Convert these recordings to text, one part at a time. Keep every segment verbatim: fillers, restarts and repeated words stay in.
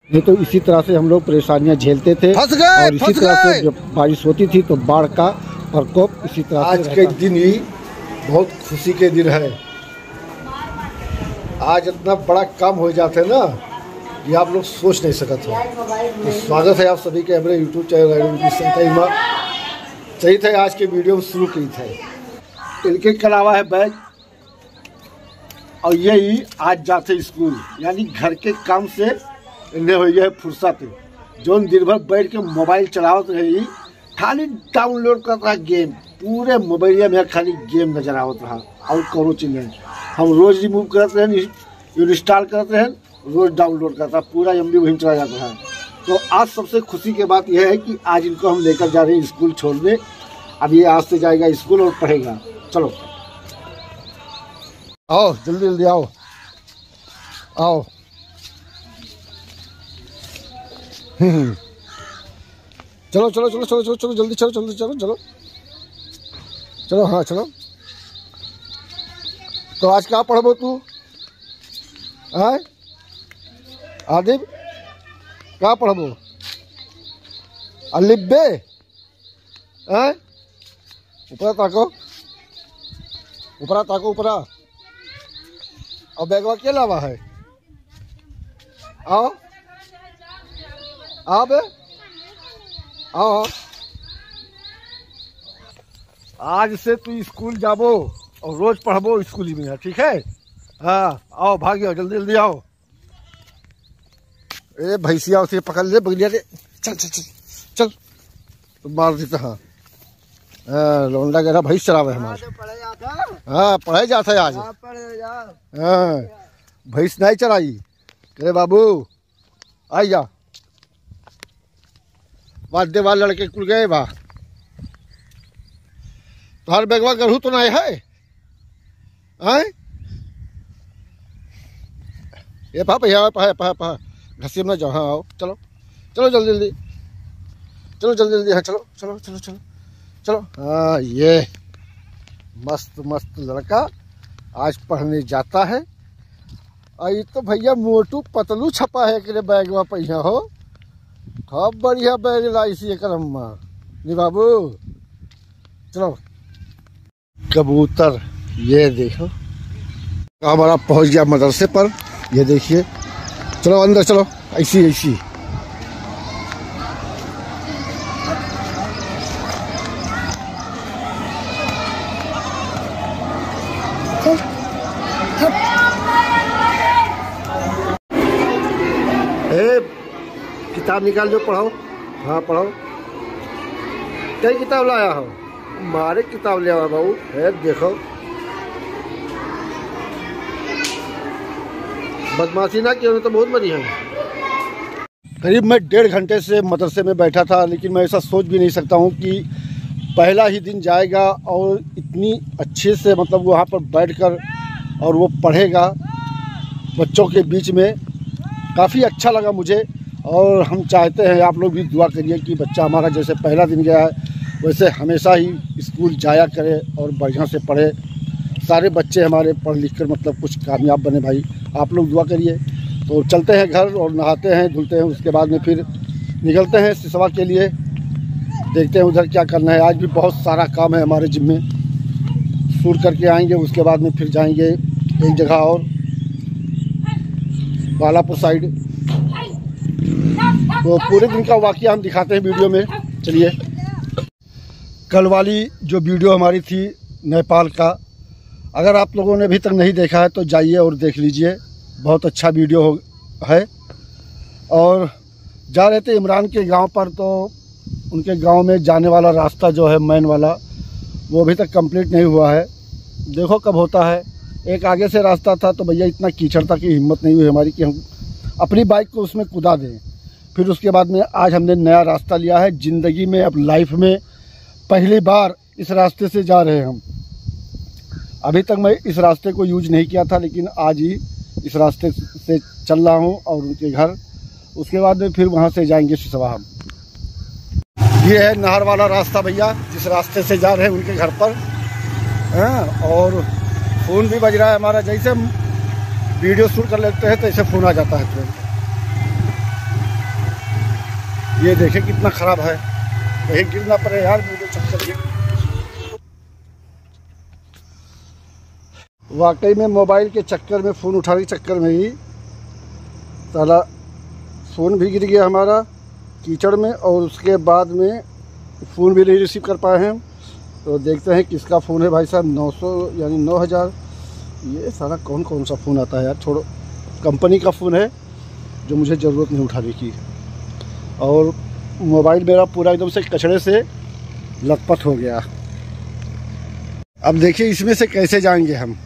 नहीं तो इसी तरह से हम लोग परेशानियां झेलते थे और इसी तरह से जब बारिश होती थी तो बाढ़ का प्रकोप इसी तरह से। आज के दिन ही बहुत खुशी के दिन है। आज इतना बड़ा काम हो जाते ना ये आप लोग सोच नहीं सकते हो। तो स्वागत है आप सभी के हमारे यूट्यूब चैनल। सही थे आज के वीडियो शुरू की थे। इनके अलावा है बैग और यही आज जाते स्कूल, यानी घर के काम से इन्हें हो है फुर्सत। जो दिन भर बैठ के मोबाइल चलावत रही, खाली डाउनलोड करता रहा गेम, पूरे मोबाइल में खाली गेम नजर आवत रहा और करो चीज नहीं। हम रोज रिमूव करते हैं, इंस्टॉल करते हैं, रोज डाउनलोड करता, पूरा एम बी वहीं चला जाता है। तो आज सबसे खुशी की बात यह है कि आज इनको हम लेकर जा रहे हैं स्कूल छोड़ने। अब ये आज से जाएगा स्कूल और पढ़ेगा। चलो आओ जल्दी जल्दी आओ आओ। चलो चलो चलो चलो चलो चलो जल्दी चलो जल्दी चलो चलो चलो हाँ चलो। तो आज क्या पढ़बो तू? हाँ आदिब क्या पढ़बो? अलिब्बे हाँ ऊपरा ताको ऊपरा ताको ऊपरा। और बैगवा के लावा है? आओ आओ बे आओ। आज से तू स्कूल जाबो और रोज पढ़बो स्कूल में, है ठीक है? हाँ आओ भागियो जल्दी जल्दी आओ। ए भैंसिया उसे पकड़ ले बगलिया ले। चल चल चल चल तो मार देता। हाँ हाँ लौंडा गहरा भैंस चरावे हमारे। हाँ पढ़ाई जाता है आज। हाँ भैंस नहीं चराई। अरे बाबू आई जा। वादे वाले लड़के कुल गए बा। तुम्हारे बैगवा गढ़ू तो नहीं है? हैं? ये पा भैया पा पा पा घसी में जाओ। हाँ आओ चलो चलो जल्दी जल्दी चलो जल्दी जल्दी। हाँ चलो चलो चलो चलो चलो। हाँ ये मस्त मस्त लड़का आज पढ़ने जाता है। और ये तो भैया मोटू पतलू छपा है कि बैगवा पहिया हो। खूब बढ़िया बैग लाई सी अम्मा नी बाबू। चलो कबूतर ये देखो हमारा पहुंच गया मदरसे पर। ये देखिए चलो अंदर चलो। ऐसी ऐसी ए किताब निकाल जो पढ़ाओ। हाँ पढ़ाओ। कई किताब लाया हो? मारे किताब ले आवा बाबू है देखो। बदमाशी ना की तो बहुत बढ़िया है। करीब मैं डेढ़ घंटे से मदरसे में बैठा था, लेकिन मैं ऐसा सोच भी नहीं सकता हूँ कि पहला ही दिन जाएगा और इतनी अच्छे से मतलब वहाँ पर बैठकर और वो पढ़ेगा बच्चों के बीच में। काफ़ी अच्छा लगा मुझे और हम चाहते हैं आप लोग भी दुआ करिए कि बच्चा हमारा जैसे पहला दिन गया है वैसे हमेशा ही स्कूल जाया करे और बढ़िया से पढ़े। सारे बच्चे हमारे पढ़ लिख कर मतलब कुछ कामयाब बने भाई, आप लोग दुआ करिए। तो चलते हैं घर और नहाते हैं धुलते हैं, उसके बाद में फिर निकलते हैं सिसवा के लिए। देखते हैं उधर क्या करना है। आज भी बहुत सारा काम है हमारे जिम में। सूर करके आएंगे, उसके बाद में फिर जाएंगे एक जगह और बालापुर साइड। तो पूरे दिन का वाकया हम दिखाते हैं वीडियो में। चलिए कल वाली जो वीडियो हमारी थी नेपाल का, अगर आप लोगों ने अभी तक नहीं देखा है तो जाइए और देख लीजिए। बहुत अच्छा वीडियो है। और जा रहे थे इमरान के गांव पर, तो उनके गांव में जाने वाला रास्ता जो है मैन वाला वो अभी तक कंप्लीट नहीं हुआ है। देखो कब होता है। एक आगे से रास्ता था तो भैया इतना कीचड़ था कि हिम्मत नहीं हुई हमारी कि हम अपनी बाइक को उसमें कुदा दें। फिर उसके बाद में आज हमने नया रास्ता लिया है ज़िंदगी में। अब लाइफ में पहली बार इस रास्ते से जा रहे हैं हम। अभी तक मैं इस रास्ते को यूज नहीं किया था, लेकिन आज ही इस रास्ते से चल रहा हूँ और उनके घर। उसके बाद में फिर वहाँ से जाएंगे सिसवा हम। ये है नहर वाला रास्ता भैया, जिस रास्ते से जा रहे हैं उनके घर पर। हाँ और फ़ोन भी बज रहा है हमारा। जैसे हम वीडियो शूट कर लेते हैं तो ऐसे फ़ोन आ जाता है तुरंत। ये देखे कितना खराब है, कहीं गिरना पड़े यार वीडियो चक्कर में। वाकई में मोबाइल के चक्कर में, फ़ोन उठाने के चक्कर में ही साला फ़ोन भी गिर गया हमारा कीचड़ में, और उसके बाद में फ़ोन भी नहीं रिसीव कर पाए हैं। तो देखते हैं किसका फ़ोन है भाई साहब। नौ सौ यानी नौ हज़ार ये सारा कौन कौन सा फ़ोन आता है यार। छोड़ो, कंपनी का फ़ोन है जो मुझे ज़रूरत नहीं उठाने की, और मोबाइल मेरा पूरा एकदम से कचड़े से लथपथ हो गया। अब देखिए इसमें से कैसे जाएंगे हम,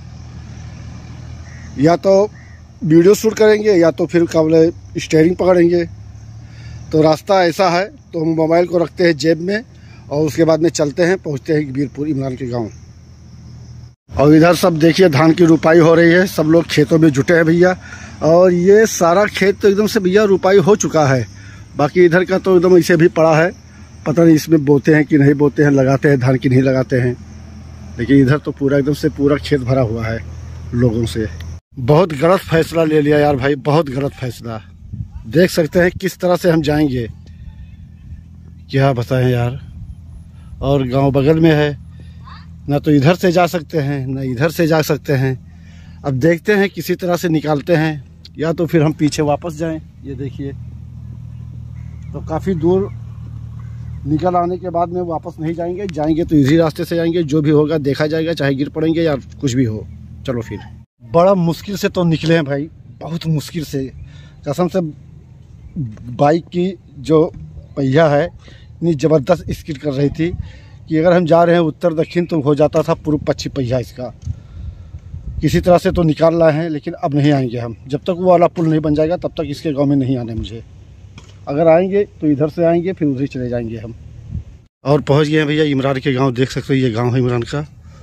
या तो वीडियो शूट करेंगे या तो फिर काबले स्टीयरिंग पकड़ेंगे। तो रास्ता ऐसा है, तो हम मोबाइल को रखते हैं जेब में और उसके बाद में चलते हैं, पहुंचते हैं बीरपुर इमरान के गांव। और इधर सब देखिए धान की रुपाई हो रही है, सब लोग खेतों में जुटे हैं भैया। और ये सारा खेत तो एकदम से भैया रुपाई हो चुका है, बाकी इधर का तो एकदम ऐसे भी पड़ा है, पता नहीं इसमें बोते हैं कि नहीं बोते हैं, लगाते हैं धान की नहीं लगाते हैं। लेकिन इधर तो पूरा एकदम से पूरा खेत भरा हुआ है लोगों से। बहुत गलत फैसला ले लिया यार भाई, बहुत गलत फैसला। देख सकते हैं किस तरह से हम जाएंगे, क्या बताएं यार। और गांव बगल में है, ना तो इधर से जा सकते हैं ना इधर से जा सकते हैं। अब देखते हैं किसी तरह से निकालते हैं, या तो फिर हम पीछे वापस जाएं। ये देखिए तो काफ़ी दूर निकल आने के बाद में वापस नहीं जाएंगे, जाएंगे तो इसी रास्ते से जाएंगे। जो भी होगा देखा जाएगा, चाहे गिर पड़ेंगे या कुछ भी हो। चलो फिर। बड़ा मुश्किल से तो निकले हैं भाई, बहुत मुश्किल से कसम से। बाइक की जो पहिया है इतनी ज़बरदस्त स्किड कर रही थी कि अगर हम जा रहे हैं उत्तर दक्षिण तो हो जाता था पूर्व पश्चिम पहिया इसका। किसी तरह से तो निकाल रहे हैं, लेकिन अब नहीं आएंगे हम। जब तक वो वाला पुल नहीं बन जाएगा तब तक इसके गांव में नहीं आना मुझे। अगर आएंगे तो इधर से आएंगे, फिर उधर चले जाएंगे हम। और पहुंच गए हैं भैया इमरान के गांव। देख सकते हो ये गांव है इमरान का।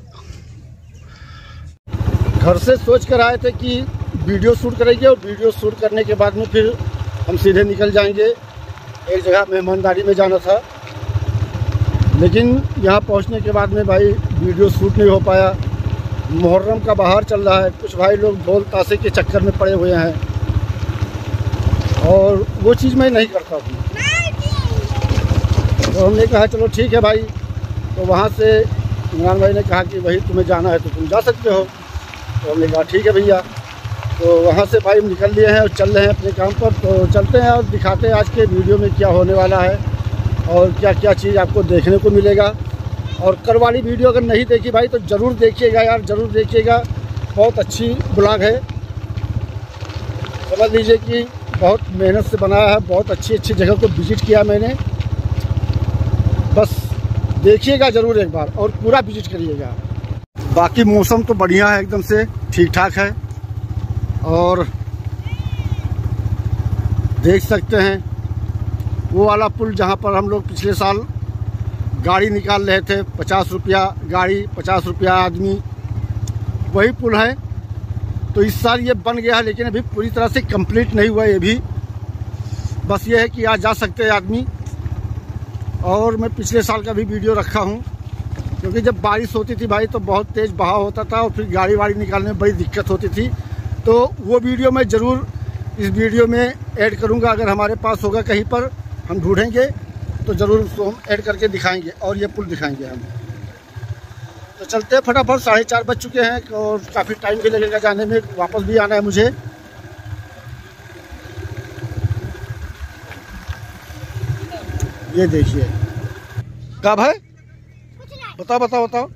घर से सोच कर आए थे कि वीडियो शूट करेंगे, और वीडियो शूट करने के बाद में फिर हम सीधे निकल जाएंगे। एक जगह मेहमानदारी में जाना था, लेकिन यहाँ पहुँचने के बाद में भाई वीडियो शूट नहीं हो पाया। मुहर्रम का बाहर चल रहा है, कुछ भाई लोग ढोल ताशे के चक्कर में पड़े हुए हैं, और वो चीज़ मैं नहीं करता हूँ। तो हमने कहा चलो ठीक है भाई। तो वहाँ से इमरान भाई ने कहा कि भाई तुम्हें जाना है तो तुम जा सकते हो। तो हमने कहा ठीक है भैया। तो वहाँ से भाई निकल लिए हैं और चल रहे हैं अपने काम पर। तो चलते हैं और दिखाते हैं आज के वीडियो में क्या होने वाला है और क्या क्या चीज़ आपको देखने को मिलेगा। और कल वाली वीडियो अगर नहीं देखी भाई तो ज़रूर देखिएगा यार, ज़रूर देखिएगा। बहुत अच्छी ब्लॉग है, समझ लीजिए कि बहुत मेहनत से बनाया है। बहुत अच्छी अच्छी जगह को विज़िट किया मैंने। बस देखिएगा ज़रूर एक बार और पूरा विज़िट करिएगा। बाकी मौसम तो बढ़िया है, एकदम से ठीक ठाक है। और देख सकते हैं वो वाला पुल जहाँ पर हम लोग पिछले साल गाड़ी निकाल रहे थे, पचास रुपया गाड़ी पचास रुपया आदमी, वही पुल है। तो इस साल ये बन गया है, लेकिन अभी पूरी तरह से कंप्लीट नहीं हुआ ये भी। बस ये है कि आज जा सकते हैं आदमी। और मैं पिछले साल का भी वीडियो रखा हूँ, क्योंकि जब बारिश होती थी भाई तो बहुत तेज़ बहाव होता था और फिर गाड़ी वाड़ी निकालने में बड़ी दिक्कत होती थी। तो वो वीडियो मैं ज़रूर इस वीडियो में ऐड करूँगा। अगर हमारे पास होगा कहीं पर, हम ढूंढेंगे तो ज़रूर उसको हम ऐड करके दिखाएंगे और ये पुल दिखाएंगे हम। तो चलते हैं फटाफट, साढ़े चार बज चुके हैं और काफ़ी टाइम भी लगेगा जाने में, वापस भी आना है मुझे। ये देखिए कब है, बताओ बताओ बताओ।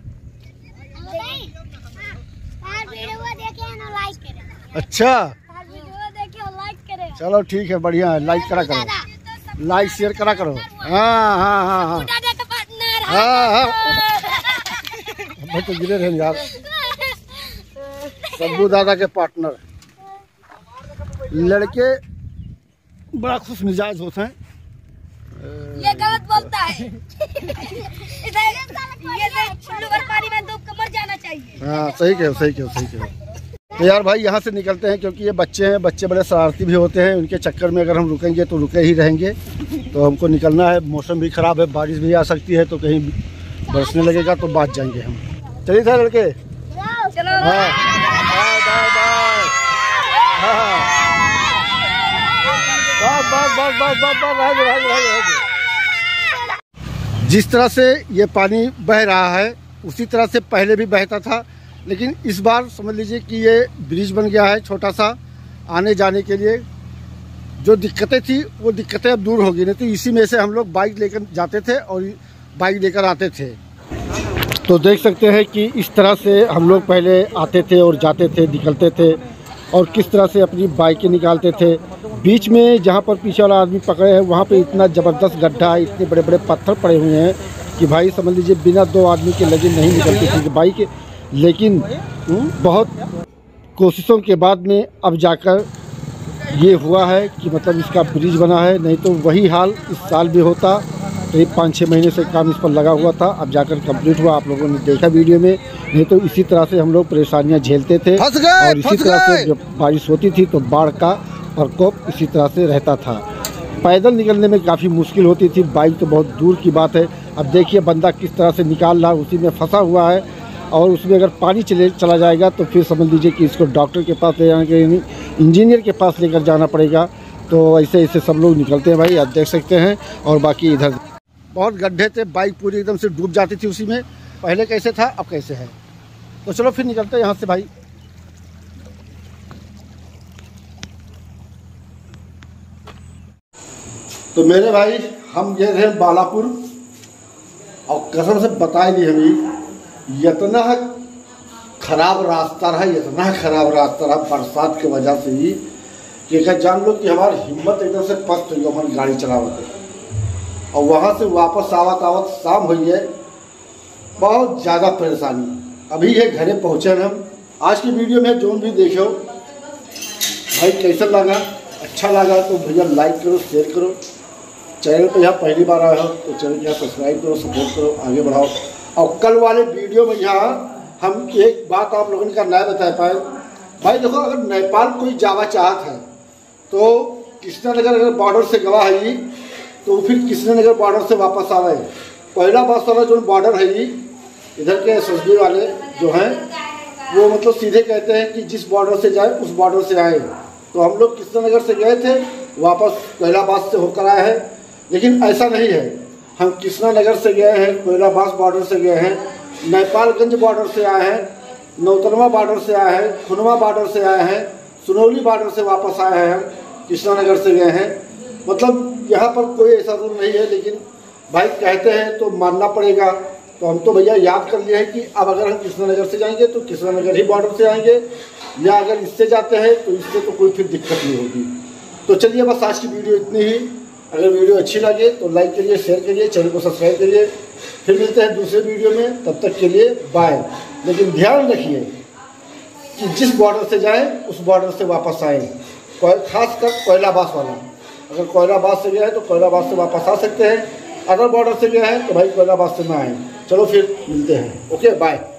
अच्छा चलो ठीक है, बढ़िया है। लाइक करा करो, लाइक शेयर करा करो। हाँ हाँ हाँ हाँ हाँ हाँ मैं तो गिरे रहे यार। सब्बू दादा के पार्टनर लड़के बड़ा खुश मिजाज होते हैं। ये गलत बोलता है। इधर ये पानी में डूब कर मर जाना चाहिए। हाँ सही कहो सही कहो सही कहो। तो यार भाई यहाँ से निकलते हैं, क्योंकि ये बच्चे हैं, बच्चे बड़े शरारती भी होते हैं। उनके चक्कर में अगर हम रुकेंगे तो रुके ही रहेंगे। तो हमको निकलना है, मौसम भी ख़राब है, बारिश भी आ सकती है, तो कहीं बरसने लगेगा तो बात जाएंगे हम। चलिए सर लड़के, चलो हाँ बाय बाय बाय। हाँ बस बस बस बस बस बस रह गए, रह गए, रह गए। जिस तरह से ये पानी बह रहा है उसी तरह से पहले भी बहता था, लेकिन इस बार समझ लीजिए कि ये ब्रिज बन गया है छोटा सा आने जाने के लिए। जो दिक्कतें थी वो दिक्कतें अब दूर हो गई, नहीं तो इसी में से हम लोग बाइक लेकर जाते थे और बाइक लेकर आते थे। तो देख सकते हैं कि इस तरह से हम लोग पहले आते थे और जाते थे, निकलते थे और किस तरह से अपनी बाइकें निकालते थे। बीच में जहाँ पर पीछे वाला आदमी पकड़े हैं वहाँ पे इतना ज़बरदस्त गड्ढा है, इतने बड़े बड़े पत्थर पड़े हुए हैं कि भाई समझ लीजिए बिना दो आदमी के लगे नहीं निकलती थी बाइक। लेकिन बहुत कोशिशों के बाद में अब जाकर ये हुआ है कि मतलब इसका ब्रिज बना है, नहीं तो वही हाल इस साल भी होता। करीब पाँच छः महीने से काम इस पर लगा हुआ था, अब जाकर कंप्लीट हुआ। आप लोगों ने देखा वीडियो में, नहीं तो इसी तरह से हम लोग परेशानियां झेलते थे और इसी तरह से जब बारिश होती थी तो बाढ़ का प्रकोप इसी तरह से रहता था। पैदल निकलने में काफ़ी मुश्किल होती थी, बाइक तो बहुत दूर की बात है। अब देखिए बंदा किस तरह से निकाल रहा, उसी में फंसा हुआ है और उसमें अगर पानी चले चला जाएगा तो फिर समझ लीजिए कि इसको डॉक्टर के पास ले जाने के लिए, इंजीनियर के पास लेकर जाना पड़ेगा। तो ऐसे ऐसे सब लोग निकलते हैं भाई, आप देख सकते हैं। और बाकी इधर बहुत गड्ढे थे, बाइक पूरी एकदम से डूब जाती थी उसी में। पहले कैसे था अब कैसे है। तो चलो फिर निकलते हैं यहाँ से भाई। तो मेरे भाई हम ये रहे बालापुर और कसम से बता ही नहीं हमें, इतना खराब रास्ता रहा, इतना खराब रास्ता रहा बरसात की वजह से ही कि क्या जान लो कि हमारी हिम्मत एकदम से पस्त हुई हमारी गाड़ी चलावत। और वहाँ से वापस आवत आवत शाम हुई है, बहुत ज़्यादा परेशानी। अभी ये घरे पहुँचे हम। आज की वीडियो में जो भी देखो भाई कैसा लगा, अच्छा लगा तो भैया लाइक करो, शेयर करो। चैनल पे यहाँ पहली बार आए हो तो चैनल को सब्सक्राइब करो, सपोर्ट करो, आगे बढ़ाओ। और कल वाले वीडियो में यहाँ हम एक बात आप लोगों ने का नहीं बता पाए भाई। देखो अगर नेपाल कोई जावा चाहत है तो कृष्णानगर अगर बॉर्डर से गवा है तो फिर कृष्णानगर बॉर्डर से वापस आ रहे हैं। पहला बस वाला जो बॉर्डर है ये इधर के एस एस बी वाले जो हैं वो मतलब सीधे कहते हैं कि जिस बॉर्डर से जाए उस बॉर्डर से आए। तो हम लोग कृष्णानगर से गए थे, वापस कोयलाबाद से होकर आए हैं। लेकिन ऐसा नहीं है, हम कृष्णानगर से गए हैं, कोयलाबाद बॉर्डर से गए हैं, नेपालगंज बॉर्डर से आए हैं, नौतनवा बॉर्डर से आए हैं, खुनवा बॉर्डर से आए हैं, सुनौली बॉर्डर से वापस आए हैं, कृष्णानगर से गए हैं। मतलब यहाँ पर कोई ऐसा रूल नहीं है, लेकिन भाई कहते हैं तो मानना पड़ेगा। तो हम तो भैया याद कर लिए हैं कि अब अगर हम कृष्णानगर से जाएंगे तो कृष्णानगर ही बॉर्डर से आएंगे, या अगर इससे जाते हैं तो इससे तो कोई फिर दिक्कत नहीं होगी। तो चलिए बस आज की वीडियो इतनी ही। अगर वीडियो अच्छी लगे तो लाइक करिए, शेयर करिए, चैनल को सब्सक्राइब करिए। फिर मिलते हैं दूसरे वीडियो में, तब तक के लिए बाय। लेकिन ध्यान रखिए कि जिस बॉर्डर से जाएं उस बॉर्डर से वापस आएँ, खासकर कोयलाबाद वाला। अगर कोयलाबाद से गया है तो कोयलाबाद से वापस आ सकते हैं, अगर बॉर्डर से गया है तो भाई कोयलाबाद से ना आए। चलो फिर मिलते हैं, ओके बाय।